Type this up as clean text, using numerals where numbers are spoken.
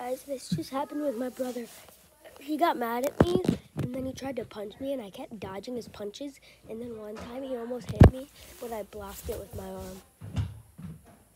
Guys, this just happened with my brother. He got mad at me, and then he tried to punch me, and I kept dodging his punches, and then one time he almost hit me, but I blocked it with my arm.